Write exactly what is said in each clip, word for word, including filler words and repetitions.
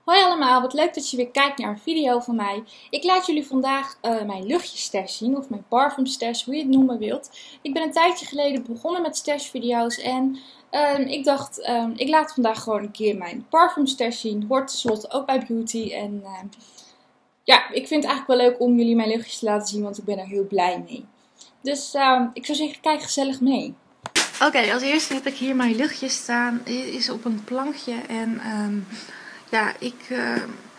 Hoi allemaal, wat leuk dat je weer kijkt naar een video van mij. Ik laat jullie vandaag uh, mijn luchtjestash zien, of mijn parfumstash, hoe je het noemen wilt. Ik ben een tijdje geleden begonnen met stash video's en uh, ik dacht, uh, ik laat vandaag gewoon een keer mijn parfumstash zien. Hoort tenslotte ook bij beauty en uh, ja, ik vind het eigenlijk wel leuk om jullie mijn luchtjes te laten zien, want ik ben er heel blij mee. Dus uh, ik zou zeggen, kijk gezellig mee. Oké, okay, als eerste heb ik hier mijn luchtjes staan. Dit is op een plankje en um, ja, ik, uh,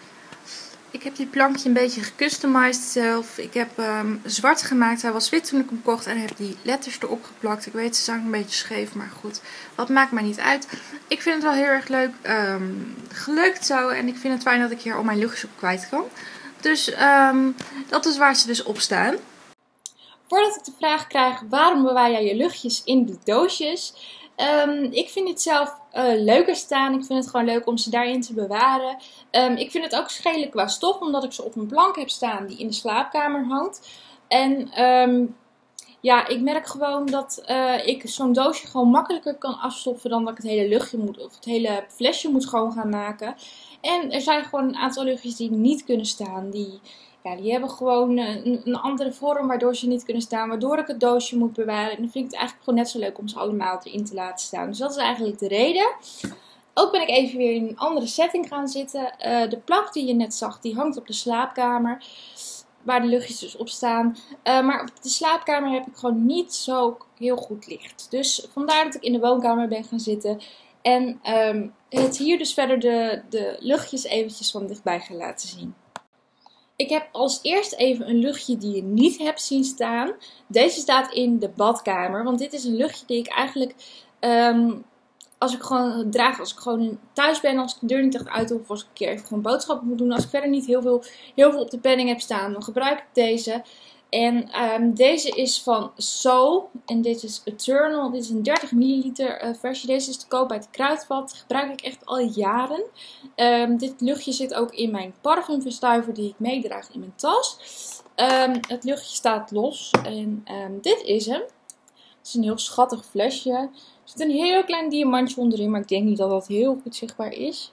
ik heb dit plankje een beetje gecustomized zelf. Ik heb um, zwart gemaakt, hij was wit toen ik hem kocht en heb die letters erop geplakt. Ik weet, ze zijn een beetje scheef, maar goed, dat maakt mij niet uit. Ik vind het wel heel erg leuk um, gelukt zo en ik vind het fijn dat ik hier al mijn luchtjes op kwijt kan. Dus um, dat is waar ze dus op staan. Voordat ik de vraag krijg, waarom bewaar jij je luchtjes in de doosjes? Um, ik vind het zelf uh, leuker staan. Ik vind het gewoon leuk om ze daarin te bewaren. Um, ik vind het ook schelen qua stof, omdat ik ze op een plank heb staan die in de slaapkamer hangt. En um, ja, ik merk gewoon dat uh, ik zo'n doosje gewoon makkelijker kan afstoffen dan dat ik het hele luchtje moet, of het hele flesje moet schoon gaan maken. En er zijn gewoon een aantal luchtjes die niet kunnen staan, die... Ja, die hebben gewoon een, een andere vorm waardoor ze niet kunnen staan. Waardoor ik het doosje moet bewaren. En dan vind ik het eigenlijk gewoon net zo leuk om ze allemaal erin te laten staan. Dus dat is eigenlijk de reden. Ook ben ik even weer in een andere setting gaan zitten. Uh, de plank die je net zag, die hangt op de slaapkamer. Waar de luchtjes dus op staan. Uh, maar op de slaapkamer heb ik gewoon niet zo heel goed licht. Dus vandaar dat ik in de woonkamer ben gaan zitten. En um, het hier dus verder de, de luchtjes eventjes van dichtbij gaan laten zien. Ik heb als eerst even een luchtje die je niet hebt zien staan. Deze staat in de badkamer. Want dit is een luchtje die ik eigenlijk um, als ik gewoon draag als ik gewoon thuis ben. Als ik de deur niet echt uit hoef. Of als ik een keer even gewoon boodschappen moet doen. Als ik verder niet heel veel, heel veel op de planning heb staan. Dan gebruik ik deze. En um, deze is van So. En dit is Eternal. Dit is een dertig milliliter uh, versie. Deze is te koop bij het Kruidvat. Die gebruik ik echt al jaren. Um, dit luchtje zit ook in mijn parfumverstuiver die ik meedraag in mijn tas. Um, het luchtje staat los. En um, dit is hem. Het is een heel schattig flesje. Er zit een heel klein diamantje onderin. Maar ik denk niet dat dat heel goed zichtbaar is.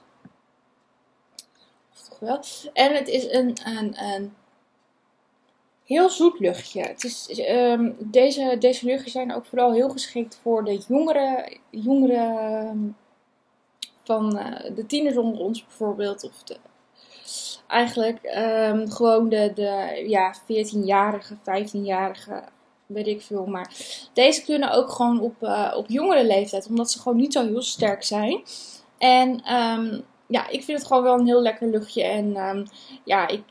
Of toch wel. En het is een... een, een heel zoet luchtje. Het is, um, deze, deze luchtjes zijn ook vooral heel geschikt voor de jongere, jongere van uh, de tieners onder ons bijvoorbeeld. Of de, eigenlijk um, gewoon de, de ja, veertienjarige, vijftienjarige, weet ik veel. Maar deze kunnen ook gewoon op, uh, op jongere leeftijd, omdat ze gewoon niet zo heel sterk zijn. En um, ja, ik vind het gewoon wel een heel lekker luchtje. En um, ja, ik...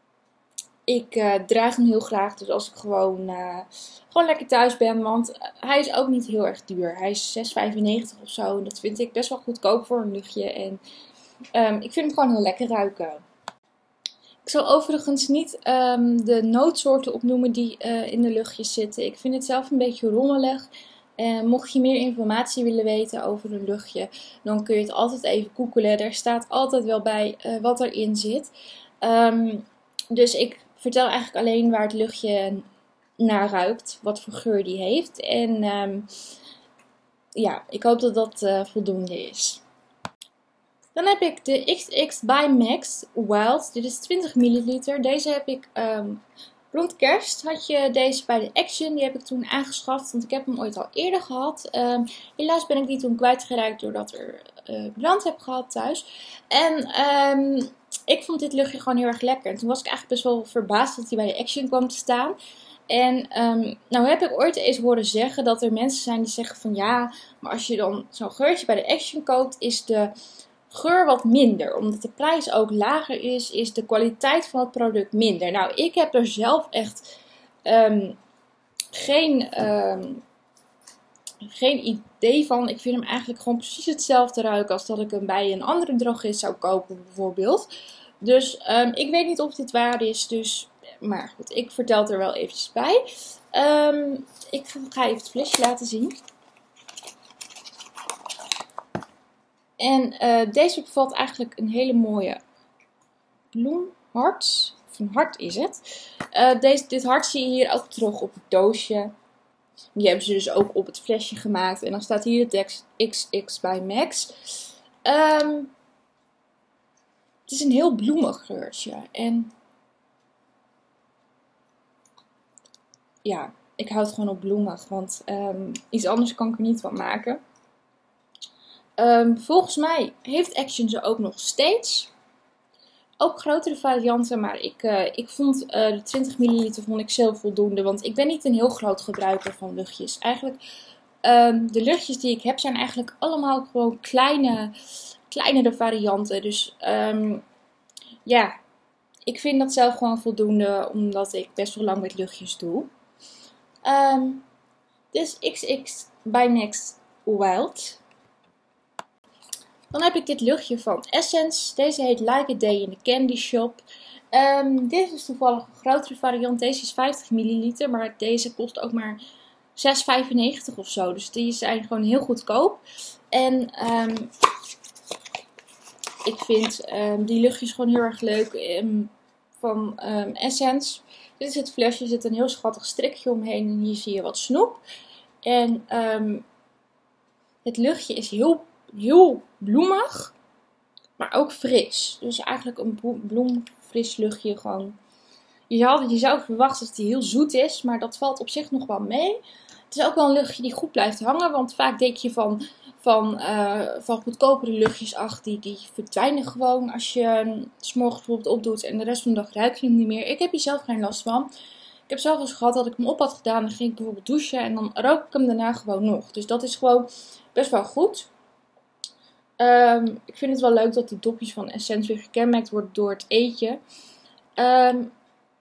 Ik uh, draag hem heel graag, dus als ik gewoon, uh, gewoon lekker thuis ben, want uh, hij is ook niet heel erg duur. Hij is zes vijfennegentig of zo en dat vind ik best wel goedkoop voor een luchtje. En um, ik vind hem gewoon heel lekker ruiken. Ik zal overigens niet um, de nootsoorten opnoemen die uh, in de luchtjes zitten. Ik vind het zelf een beetje rommelig. Uh, mocht je meer informatie willen weten over een luchtje, dan kun je het altijd even googlen. Er staat altijd wel bij uh, wat erin zit. Um, dus ik... vertel eigenlijk alleen waar het luchtje naar ruikt, wat voor geur die heeft. En um, ja, ik hoop dat dat uh, voldoende is. Dan heb ik de X X by Max Wild. Dit is twintig milliliter. Deze heb ik um, rond kerst. Had je deze bij de Action. Die heb ik toen aangeschaft, want ik heb hem ooit al eerder gehad. Um, helaas ben ik die toen kwijtgeraakt doordat er uh, brand heb gehad thuis. En... Um, ik vond dit luchtje gewoon heel erg lekker. En toen was ik eigenlijk best wel verbaasd dat hij bij de Action kwam te staan. En um, nou heb ik ooit eens horen zeggen dat er mensen zijn die zeggen van ja, maar als je dan zo'n geurtje bij de Action koopt, is de geur wat minder. Omdat de prijs ook lager is, is de kwaliteit van het product minder. Nou, ik heb er zelf echt um, geen... Um, Geen idee van. Ik vind hem eigenlijk gewoon precies hetzelfde ruiken als dat ik hem bij een andere drogist zou kopen bijvoorbeeld. Dus um, ik weet niet of dit waar is. Dus, maar goed, ik vertel het er wel eventjes bij. Um, ik ga even het flesje laten zien. En uh, deze bevat eigenlijk een hele mooie bloemhart. Of een hart is het. Uh, deze, dit hart zie je hier ook terug op het doosje. Die hebben ze dus ook op het flesje gemaakt. En dan staat hier de tekst X X by Max. Um, het is een heel bloemig kleurtje. En ja, ik hou het gewoon op bloemig. Want um, iets anders kan ik er niet van maken. Um, volgens mij heeft Action ze ook nog steeds. Ook grotere varianten, maar ik, uh, ik vond uh, de twintig milliliter vond ik zelf voldoende. Want ik ben niet een heel groot gebruiker van luchtjes. Eigenlijk, um, de luchtjes die ik heb zijn eigenlijk allemaal gewoon kleine, kleinere varianten. Dus um, ja, ik vind dat zelf gewoon voldoende, omdat ik best wel lang met luchtjes doe. Um, dus X X by Next Wild. Dan heb ik dit luchtje van Essence. Deze heet Like a Day in the Candy Shop. Um, dit is toevallig een grotere variant. Deze is vijftig milliliter. Maar deze kost ook maar zes vijfennegentig of zo. Dus die zijn gewoon heel goedkoop. En um, ik vind um, die luchtjes gewoon heel erg leuk um, van um, Essence. Dit is het flesje. Er zit een heel schattig strikje omheen. En hier zie je wat snoep. En um, het luchtje is heel Heel bloemig, maar ook fris. Dus eigenlijk een bloemfris luchtje gewoon. Je zou, je zou verwachten dat die heel zoet is, maar dat valt op zich nog wel mee. Het is ook wel een luchtje die goed blijft hangen, want vaak denk je van, van, uh, van goedkopere luchtjes, ach, die, die verdwijnen gewoon als je um, 's morgens bijvoorbeeld opdoet en de rest van de dag ruik je hem niet meer. Ik heb hier zelf geen last van. Ik heb zelf eens gehad dat ik hem op had gedaan, dan ging ik bijvoorbeeld douchen en dan rook ik hem daarna gewoon nog. Dus dat is gewoon best wel goed. Um, ik vind het wel leuk dat die dopjes van Essence weer gekenmerkt worden door het eetje. Um,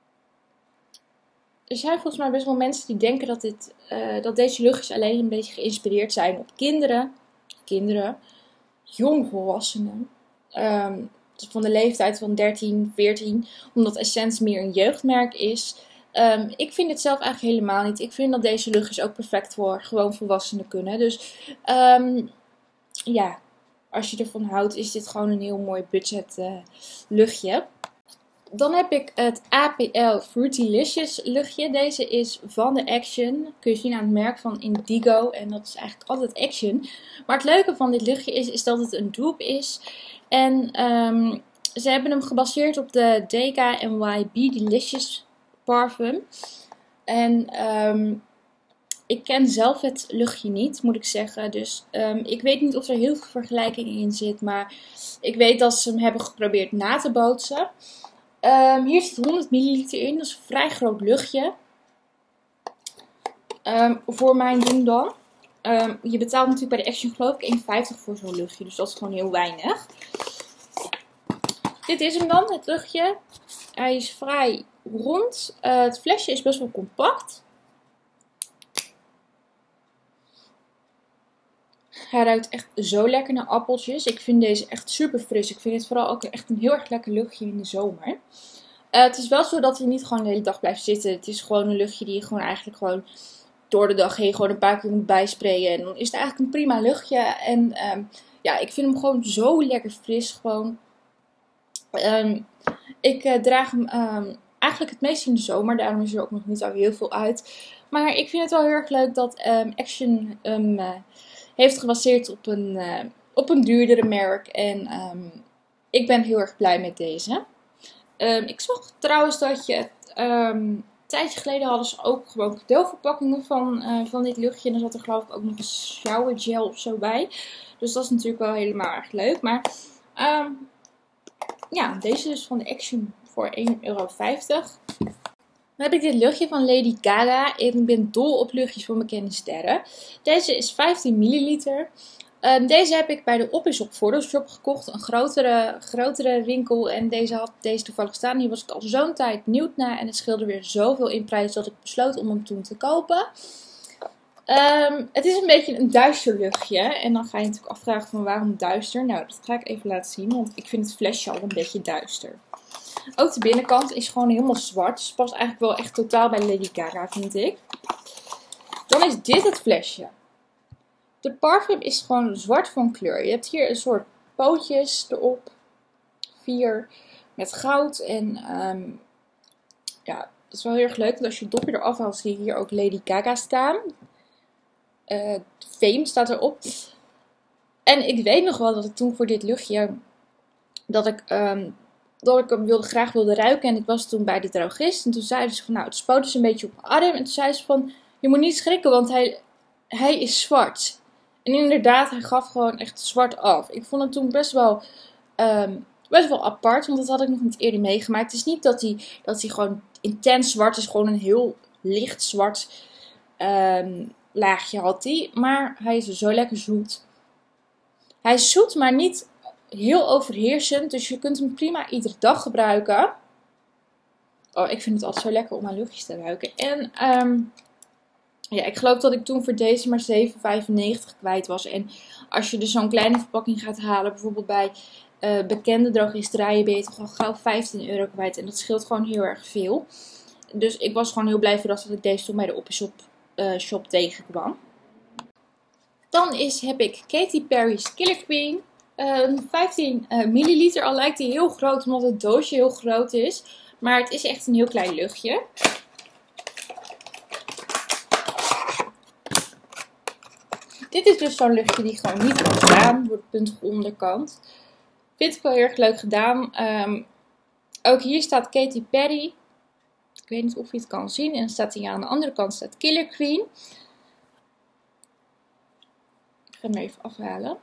er zijn volgens mij best wel mensen die denken dat, dit, uh, dat deze luchtjes alleen een beetje geïnspireerd zijn op kinderen. Kinderen, jongvolwassenen. Um, van de leeftijd van dertien, veertien. Omdat Essence meer een jeugdmerk is. Um, ik vind het zelf eigenlijk helemaal niet. Ik vind dat deze luchtjes ook perfect voor gewoon volwassenen kunnen. Dus um, ja... Als je ervan houdt, is dit gewoon een heel mooi budget uh, luchtje. Dan heb ik het A P L Fruitylicious luchtje. Deze is van de Action. Kun je zien aan het merk van Indigo. En dat is eigenlijk altijd Action. Maar het leuke van dit luchtje is, is dat het een dupe is. En um, ze hebben hem gebaseerd op de D K N Y Be Delicious parfum. En um, ik ken zelf het luchtje niet, moet ik zeggen. Dus um, ik weet niet of er heel veel vergelijking in zit. Maar ik weet dat ze hem hebben geprobeerd na te bootsen. Um, hier zit honderd milliliter in. Dat is een vrij groot luchtje. Um, voor mijn doen dan. Um, je betaalt natuurlijk bij de Action geloof ik één vijftig voor zo'n luchtje. Dus dat is gewoon heel weinig. Dit is hem dan, het luchtje. Hij is vrij rond. Uh, het flesje is best wel compact. Hij ruikt echt zo lekker naar appeltjes. Ik vind deze echt super fris. Ik vind het vooral ook echt een heel erg lekker luchtje in de zomer. Uh, het is wel zo dat hij niet gewoon de hele dag blijft zitten. Het is gewoon een luchtje die je gewoon eigenlijk gewoon door de dag heen gewoon een paar keer moet bijsprayen. En dan is het eigenlijk een prima luchtje. En um, ja, ik vind hem gewoon zo lekker fris. Gewoon. Um, ik uh, draag hem um, eigenlijk het meest in de zomer. Daarom is er ook nog niet zo heel veel uit. Maar ik vind het wel heel erg leuk dat um, Action um, uh, heeft gebaseerd op een, uh, op een duurdere merk. En um, ik ben heel erg blij met deze. Um, ik zag trouwens dat je... Um, een tijdje geleden hadden ze ook gewoon cadeauverpakkingen van, uh, van dit luchtje. En er zat er geloof ik ook nog een shower gel of zo bij. Dus dat is natuurlijk wel helemaal erg leuk. Maar um, ja, deze dus van de Action voor één euro vijftig. Dan heb ik dit luchtje van Lady Gaga. Ik ben dol op luchtjes van bekende sterren. Deze is vijftien milliliter. Um, deze heb ik bij de Op is Op Photoshop gekocht. Een grotere, grotere winkel. En deze had deze toevallig staan. Hier was ik al zo'n tijd benieuwd naar. En het scheelde weer zoveel in prijs dat ik besloot om hem toen te kopen. Um, het is een beetje een duister luchtje. En dan ga je natuurlijk afvragen van waarom duister. Nou, dat ga ik even laten zien. Want ik vind het flesje al een beetje duister. Ook de binnenkant is gewoon helemaal zwart. Dus past eigenlijk wel echt totaal bij Lady Gaga, vind ik. Dan is dit het flesje. De parfum is gewoon zwart van kleur. Je hebt hier een soort pootjes erop. Vier met goud. En um, ja, dat is wel heel erg leuk. Want als je het dopje eraf haalt, zie je hier ook Lady Gaga staan. Uh, Fame staat erop. En ik weet nog wel dat ik toen voor dit luchtje... Dat ik um, dat ik hem wilde, graag wilde ruiken. En ik was toen bij de drogist. En toen zeiden ze van, nou, het spoot dus een beetje op mijn arm. En toen zei ze van, je moet niet schrikken, want hij, hij is zwart. En inderdaad, hij gaf gewoon echt zwart af. Ik vond het toen best wel, um, best wel apart, want dat had ik nog niet eerder meegemaakt. Het is niet dat hij, dat hij gewoon intens zwart is, gewoon een heel licht zwart um, laagje had hij. Maar hij is zo lekker zoet. Hij is zoet, maar niet heel overheersend. Dus je kunt hem prima iedere dag gebruiken. Oh, ik vind het altijd zo lekker om aan luchtjes te ruiken. En um, ja, ik geloof dat ik toen voor deze maar zeven vijfennegentig kwijt was. En als je dus zo'n kleine verpakking gaat halen, bijvoorbeeld bij uh, bekende drogisterijen, ben je toch al gauw vijftien euro kwijt. En dat scheelt gewoon heel erg veel. Dus ik was gewoon heel blij verrast dat ik deze toen bij de Oppie uh, shop tegenkwam. Dan is, heb ik Katy Perry's Killer Queen. Uh, vijftien uh, milliliter, al lijkt die heel groot omdat het doosje heel groot is. Maar het is echt een heel klein luchtje. Dit is dus zo'n luchtje die gewoon niet wordt gedaan door de puntige onderkant. Vind ik wel heel erg leuk gedaan. Um, ook hier staat Katy Perry. Ik weet niet of je het kan zien. En dan staat hier aan de andere kant staat Killer Queen. Ik ga hem even afhalen.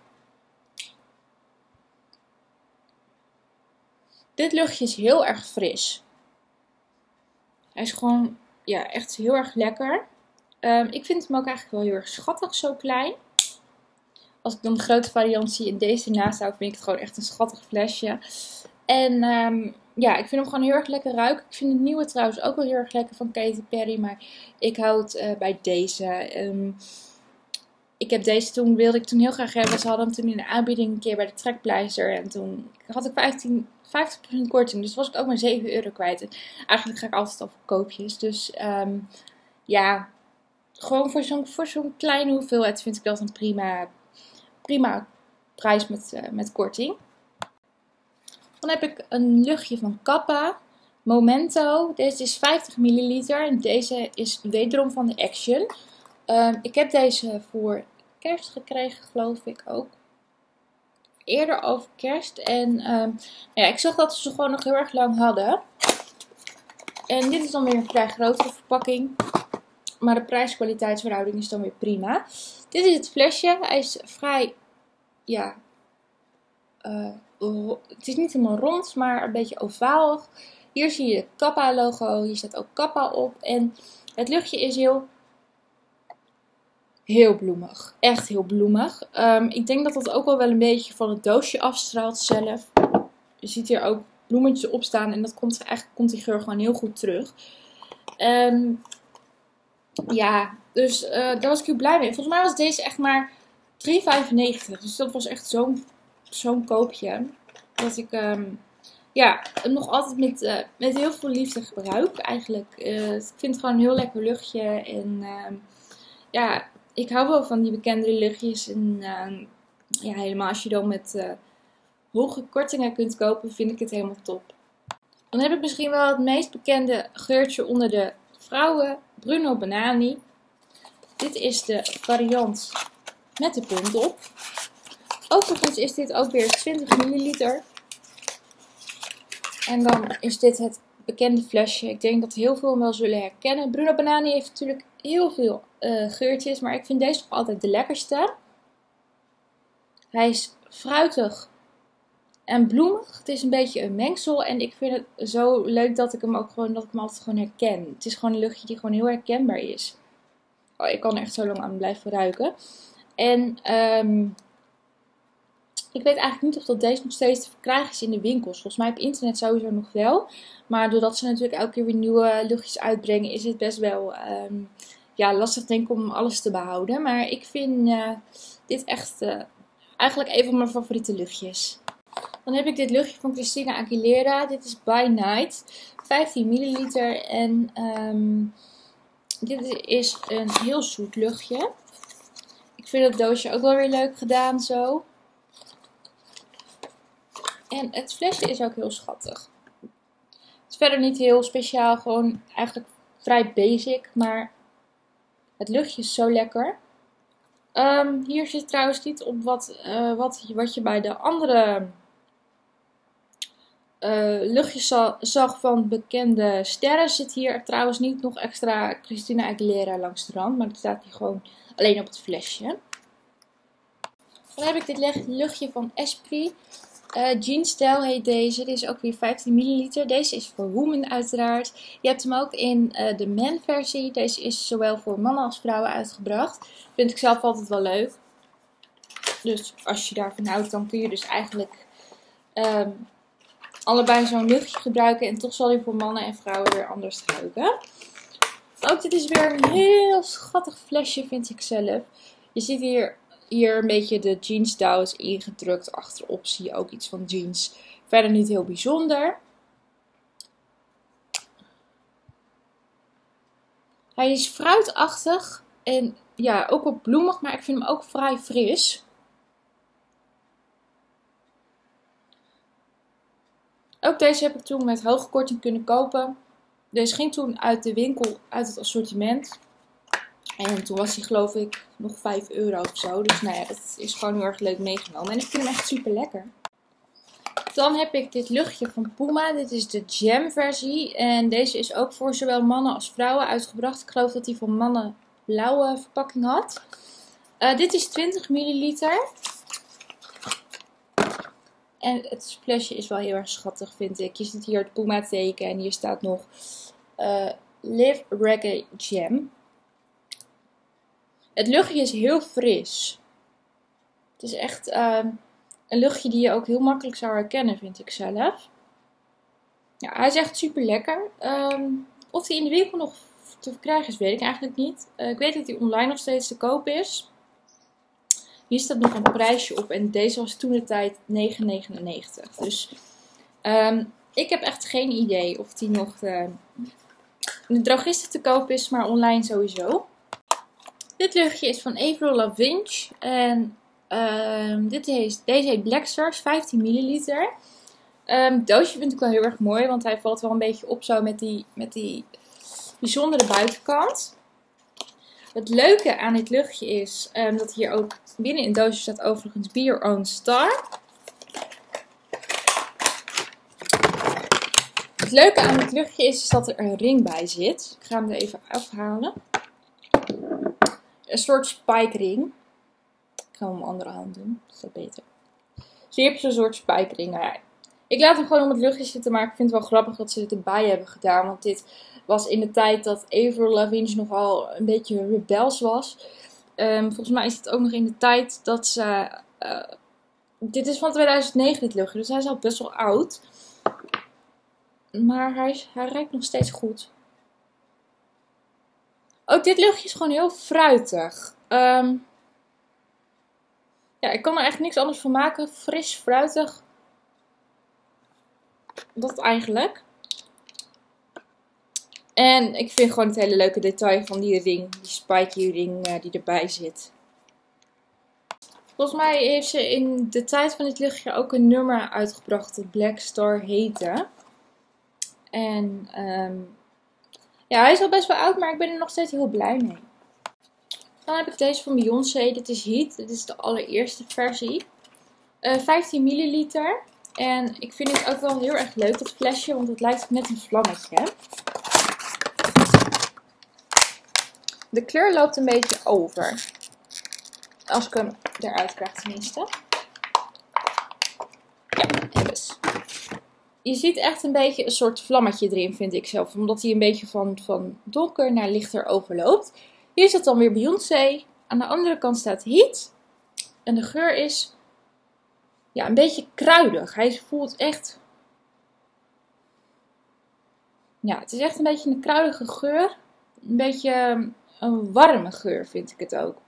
Dit luchtje is heel erg fris. Hij is gewoon, ja, echt heel erg lekker. Um, ik vind hem ook eigenlijk wel heel erg schattig, zo klein. Als ik dan de grote variant zie en deze ernaast hou, vind ik het gewoon echt een schattig flesje. En um, ja, ik vind hem gewoon heel erg lekker ruiken. Ik vind het nieuwe trouwens ook wel heel erg lekker van Katy Perry, maar ik hou het uh, bij deze. Um, ik heb deze toen, wilde ik toen heel graag hebben. Ze hadden hem toen in de aanbieding een keer bij de Trekpleister. En toen had ik vijftien, vijftig procent korting, dus was ik ook maar zeven euro kwijt. En eigenlijk ga ik altijd al voor koopjes. Dus um, ja, gewoon voor zo'n voor zo'n kleine hoeveelheid vind ik dat een prima, prima prijs met, uh, met korting. Dan heb ik een luchtje van Kappa. Momento. Deze is vijftig milliliter. En deze is wederom van de Action. Um, ik heb deze voor kerst gekregen, geloof ik ook. Eerder over kerst. En um, ja, ik zag dat ze gewoon nog heel erg lang hadden. En dit is dan weer een vrij grotere verpakking. Maar de prijs-kwaliteitsverhouding is dan weer prima. Dit is het flesje. Hij is vrij, ja, uh, het is niet helemaal rond, maar een beetje ovaal. Hier zie je het Kappa logo. Hier staat ook Kappa op. En het luchtje is heel, heel bloemig. Echt heel bloemig. Um, ik denk dat dat ook wel wel een beetje van het doosje afstraalt zelf. Je ziet hier ook bloemetjes op staan. En dat komt, eigenlijk komt die geur gewoon heel goed terug. Um, Ja, dus uh, daar was ik heel blij mee. Volgens mij was deze echt maar drie vijfennegentig. Dus dat was echt zo'n zo'n koopje. Dat ik um, ja, hem nog altijd met, uh, met heel veel liefde gebruik. Eigenlijk. Uh, ik vind het gewoon een heel lekker luchtje. En uh, ja, ik hou wel van die bekende luchtjes. En uh, ja, helemaal als je dan met uh, hoge kortingen kunt kopen, vind ik het helemaal top. Dan heb ik misschien wel het meest bekende geurtje onder de vrouwen. Bruno Banani. Dit is de variant met de punt op. Overigens is dit ook weer twintig milliliter. En dan is dit het bekende flesje. Ik denk dat heel veel hem wel zullen herkennen. Bruno Banani heeft natuurlijk heel veel uh, geurtjes. Maar ik vind deze toch altijd de lekkerste. Hij is fruitig en bloemig. Het is een beetje een mengsel. En ik vind het zo leuk dat ik hem ook gewoon, dat ik hem altijd gewoon herken. Het is gewoon een luchtje die gewoon heel herkenbaar is. Oh, ik kan er echt zo lang aan blijven ruiken. En um, ik weet eigenlijk niet of dat deze nog steeds te verkrijgen is in de winkels. Volgens mij op internet sowieso nog wel. Maar doordat ze natuurlijk elke keer weer nieuwe luchtjes uitbrengen, is het best wel um, ja, lastig denk ik om alles te behouden. Maar ik vind uh, dit echt uh, eigenlijk een van mijn favoriete luchtjes. Dan heb ik dit luchtje van Christina Aguilera. Dit is By Night. vijftien milliliter. En um, dit is een heel zoet luchtje. Ik vind het doosje ook wel weer leuk gedaan zo. En het flesje is ook heel schattig. Het is verder niet heel speciaal. Gewoon eigenlijk vrij basic. Maar het luchtje is zo lekker. Um, hier zit trouwens niet op wat, uh, wat, wat je bij de andere uh, luchtjes za zag van bekende sterren. Zit hier trouwens niet nog extra Christina Aguilera langs de rand. Maar dat staat hier gewoon alleen op het flesje. Dan heb ik dit luchtje van Esprit. Uh, Jean Style heet deze. Dit is ook weer vijftien milliliter. Deze is voor women uiteraard. Je hebt hem ook in uh, de men versie. Deze is zowel voor mannen als vrouwen uitgebracht. Vind ik zelf altijd wel leuk. Dus als je daarvan houdt, dan kun je dus eigenlijk um, allebei zo'n luchtje gebruiken. En toch zal hij voor mannen en vrouwen weer anders ruiken. Ook dit is weer een heel schattig flesje, vind ik zelf. Je ziet hier... Hier een beetje de jeans douws ingedrukt. Achterop zie je ook iets van jeans. Verder niet heel bijzonder. Hij is fruitachtig. En ja, ook wat bloemig. Maar ik vind hem ook vrij fris. Ook deze heb ik toen met hoge korting kunnen kopen. Deze ging toen uit de winkel, uit het assortiment. En toen was hij geloof ik nog vijf euro of zo. Dus nou ja, dat is gewoon heel erg leuk meegenomen. En ik vind hem echt super lekker. Dan heb ik dit luchtje van Puma. Dit is de Jam versie. En deze is ook voor zowel mannen als vrouwen uitgebracht. Ik geloof dat hij voor mannen blauwe verpakking had. Uh, dit is twintig milliliter. En het flesje is wel heel erg schattig, vind ik. Je ziet hier het Puma teken. En hier staat nog uh, Live Reggae Jam. Het luchtje is heel fris. Het is echt uh, een luchtje die je ook heel makkelijk zou herkennen, vind ik zelf. Ja, hij is echt super lekker. Um, of hij in de winkel nog te verkrijgen is, weet ik eigenlijk niet. Uh, ik weet dat hij online nog steeds te koop is. Hier staat nog een prijsje op en deze was toen de tijd negen negenennegentig. Dus um, ik heb echt geen idee of die nog uh, in de drogisten te koop is, maar online sowieso. Dit luchtje is van Avril Lavigne en um, dit is, deze heet Black Stars, vijftien milliliter. Um, het doosje vind ik wel heel erg mooi, want hij valt wel een beetje op zo met die, met die bijzondere buitenkant. Het leuke aan dit luchtje is um, dat hier ook binnen in het doosje staat overigens Be Your Own Star. Het leuke aan dit luchtje is, is dat er een ring bij zit. Ik ga hem er even afhalen. Een soort spike ring. Ik ga hem op mijn andere hand doen. Dat is dat beter. Dus hier heb je zo'n soort spike ring. Nou ja, ik laat hem gewoon om het luchtje zitten. Maar ik vind het wel grappig dat ze dit erbij hebben gedaan. Want dit was in de tijd dat Avril Lavigne nogal een beetje rebels was. Um, volgens mij is het ook nog in de tijd dat ze... Uh, dit is van tweeduizend negen dit luchtje. Dus hij is al best wel oud. Maar hij, hij ruikt nog steeds goed. Ook dit luchtje is gewoon heel fruitig. Um, ja, ik kan er echt niks anders van maken. Fris, fruitig. Dat eigenlijk. En ik vind gewoon het hele leuke detail van die ring. Die spiky ring uh, die erbij zit. Volgens mij heeft ze in de tijd van dit luchtje ook een nummer uitgebracht. Dat Black Star heette. En... Um, Ja, hij is al best wel oud, maar ik ben er nog steeds heel blij mee. Dan heb ik deze van Beyoncé. Dit is Heat. Dit is de allereerste versie. Uh, vijftien milliliter. En ik vind het ook wel heel erg leuk, dat flesje. Want het lijkt net een vlammetje. De kleur loopt een beetje over. Als ik hem eruit krijg tenminste. Ja, dus. Je ziet echt een beetje een soort vlammetje erin, vind ik zelf. Omdat hij een beetje van, van donker naar lichter overloopt. Hier zit dan weer Beyoncé. Aan de andere kant staat Heat. En de geur is ja, een beetje kruidig. Hij voelt echt... Ja, het is echt een beetje een kruidige geur. Een beetje een warme geur, vind ik het ook.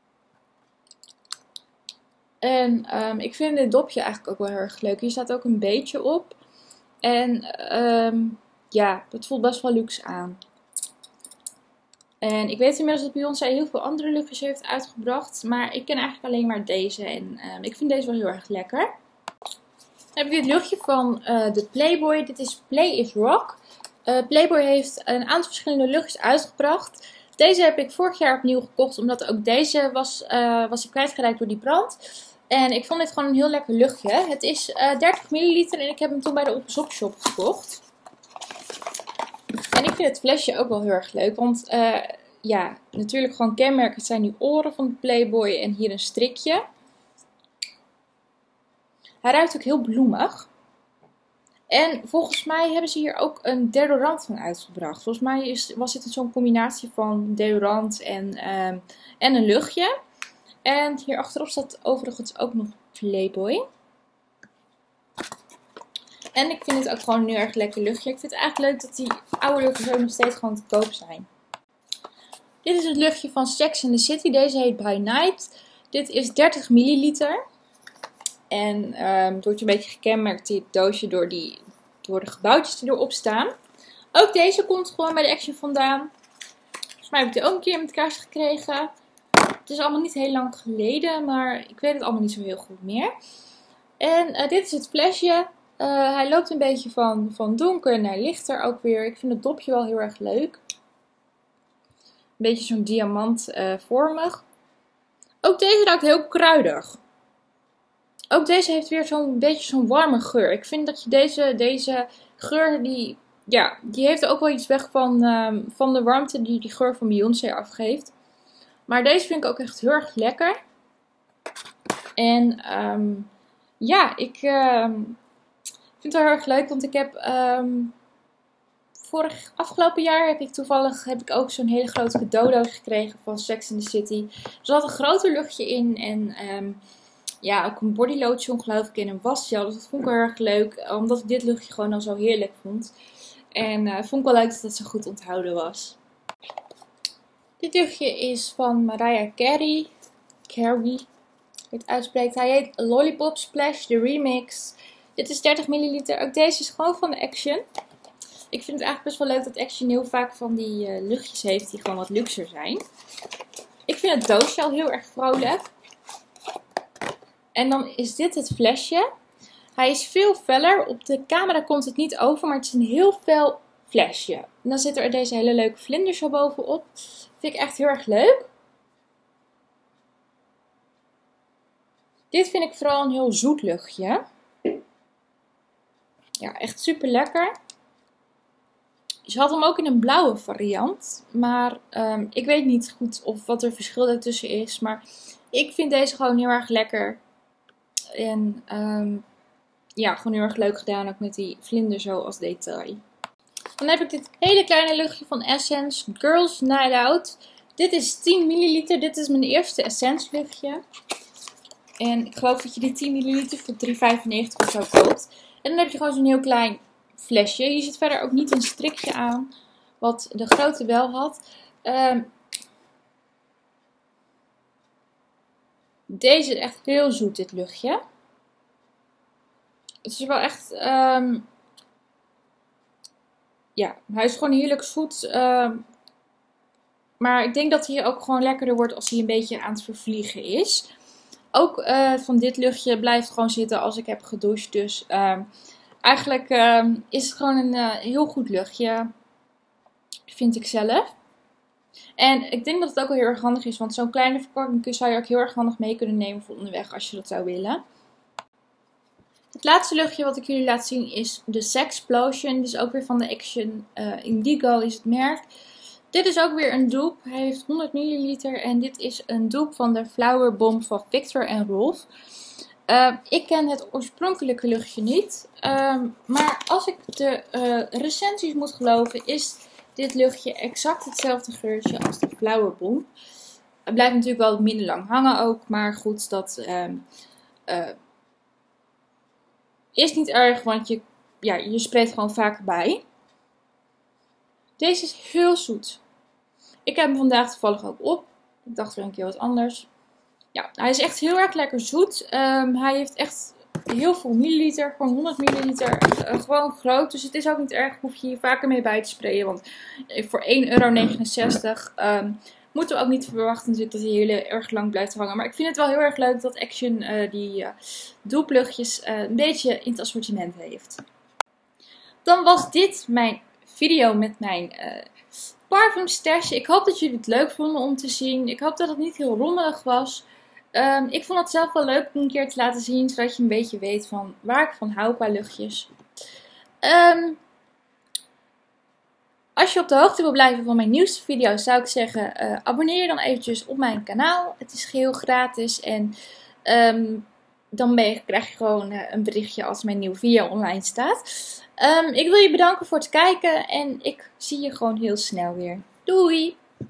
En um, ik vind dit dopje eigenlijk ook wel heel erg leuk. Hier staat ook een beetje op. En um, ja, het voelt best wel luxe aan. En ik weet inmiddels dat Beyoncé heel veel andere luchtjes heeft uitgebracht. Maar ik ken eigenlijk alleen maar deze. En um, ik vind deze wel heel erg lekker. Dan heb ik dit luchtje van uh, de Playboy. Dit is Play is Rock. Uh, Playboy heeft een aantal verschillende luchtjes uitgebracht. Deze heb ik vorig jaar opnieuw gekocht. Omdat ook deze was, uh, was ik kwijtgeraakt door die brand. En ik vond dit gewoon een heel lekker luchtje. Het is uh, dertig milliliter en ik heb hem toen bij de Op 's Op shop gekocht. En ik vind het flesje ook wel heel erg leuk. Want uh, ja, natuurlijk gewoon kenmerk. Het zijn die oren van de Playboy en hier een strikje. Hij ruikt ook heel bloemig. En volgens mij hebben ze hier ook een deodorant van uitgebracht. Volgens mij is, was dit zo'n combinatie van deodorant en, uh, en een luchtje. En hier achterop staat overigens ook nog Playboy. En ik vind het ook gewoon een heel erg lekker luchtje. Ik vind het eigenlijk leuk dat die oude luchtjes ook nog steeds gewoon te koop zijn. Dit is het luchtje van Sex and the City. Deze heet By Night. Dit is dertig milliliter. En um, het wordt een beetje gekenmerkt, dit doosje, door, die, door de gebouwtjes die erop staan. Ook deze komt gewoon bij de Action vandaan. Volgens mij heb ik die ook een keer met kerst gekregen. Het is allemaal niet heel lang geleden, maar ik weet het allemaal niet zo heel goed meer. En uh, dit is het flesje. Uh, hij loopt een beetje van, van donker naar lichter ook weer. Ik vind het dopje wel heel erg leuk. Een beetje zo'n diamantvormig. Uh, ook deze ruikt heel kruidig. Ook deze heeft weer zo'n beetje zo'n warme geur. Ik vind dat je deze, deze geur, die, ja, die heeft ook wel iets weg van, um, van de warmte die die geur van Beyoncé afgeeft. Maar deze vind ik ook echt heel erg lekker. En um, ja, ik uh, vind het wel heel erg leuk, want ik heb um, vorig afgelopen jaar heb ik toevallig heb ik ook zo'n hele grote cadeaudoos gekregen van Sex and the City. Er zat een groter luchtje in en um, ja, ook een body lotion geloof ik en een wasgel. Dus dat vond ik wel heel erg leuk, omdat ik dit luchtje gewoon al zo heerlijk vond. En uh, vond ik wel leuk dat het zo goed onthouden was. Dit luchtje is van Mariah Carey. Carey. Het uitspreekt. Hij heet Lollipop Splash, de remix. Dit is dertig milliliter. Ook deze is gewoon van de Action. Ik vind het eigenlijk best wel leuk dat Action heel vaak van die uh, luchtjes heeft die gewoon wat luxer zijn. Ik vind het doosje al heel erg vrolijk. En dan is dit het flesje. Hij is veel feller. Op de camera komt het niet over, maar het is een heel fel flesje. En dan zit er deze hele leuke vlinder zo bovenop. Vind ik echt heel erg leuk. Dit vind ik vooral een heel zoet luchtje. Ja, echt super lekker. Ze had hem ook in een blauwe variant. Maar um, ik weet niet goed of wat er verschil daartussen is. Maar ik vind deze gewoon heel erg lekker. En um, ja, gewoon heel erg leuk gedaan. Ook met die vlinder zo als detail. Dan heb ik dit hele kleine luchtje van Essence. Girls Night Out. Dit is tien milliliter. Dit is mijn eerste Essence luchtje. En ik geloof dat je die tien milliliter voor drie vijfennegentig of zo koopt. En dan heb je gewoon zo'n heel klein flesje. Hier zit verder ook niet een strikje aan. Wat de grote wel had. Um, deze is echt heel zoet, dit luchtje. Het is wel echt... Um, ja, hij is gewoon heerlijk zoet. Um, maar ik denk dat hij ook gewoon lekkerder wordt als hij een beetje aan het vervliegen is. Ook uh, van dit luchtje blijft gewoon zitten als ik heb gedoucht. Dus uh, eigenlijk uh, is het gewoon een uh, heel goed luchtje. Vind ik zelf. En ik denk dat het ook wel heel erg handig is. Want zo'n kleine verpakking zou je ook heel erg handig mee kunnen nemen voor onderweg als je dat zou willen. Het laatste luchtje wat ik jullie laat zien is de Sexplosion. Dit is ook weer van de Action. Uh, Indigo is het merk. Dit is ook weer een dupe. Hij heeft honderd milliliter. En dit is een dupe van de Flower Bomb van Victor en Rolf. Uh, ik ken het oorspronkelijke luchtje niet. Uh, maar als ik de uh, recensies moet geloven, is dit luchtje exact hetzelfde geurtje als de Flower Bomb. Het blijft natuurlijk wel minder lang hangen ook. Maar goed, dat uh, uh, is niet erg. Want je, ja, je spreekt gewoon vaker bij. Deze is heel zoet. Ik heb hem vandaag toevallig ook op. Ik dacht weer een keer wat anders. Ja, hij is echt heel erg lekker zoet. Um, hij heeft echt heel veel milliliter. Gewoon honderd milliliter. Uh, gewoon groot. Dus het is ook niet erg. Hoef je hier vaker mee bij te sprayen. Want voor één euro negenenzestig um, moeten we ook niet verwachten natuurlijk dat hij heel erg lang blijft hangen. Maar ik vind het wel heel erg leuk dat Action uh, die uh, doelpluchtjes uh, een beetje in het assortiment heeft. Dan was dit mijn video met mijn uh, parfum stash. Ik hoop dat jullie het leuk vonden om te zien. Ik hoop dat het niet heel rommelig was. Um, ik vond het zelf wel leuk om een keer te laten zien, zodat je een beetje weet van waar ik van hou qua luchtjes. Um, als je op de hoogte wil blijven van mijn nieuwste video's, zou ik zeggen, uh, abonneer je dan eventjes op mijn kanaal. Het is geheel gratis en um, dan ben je, krijg je gewoon uh, een berichtje als mijn nieuwe video online staat. Um, ik wil je bedanken voor het kijken en ik zie je gewoon heel snel weer. Doei!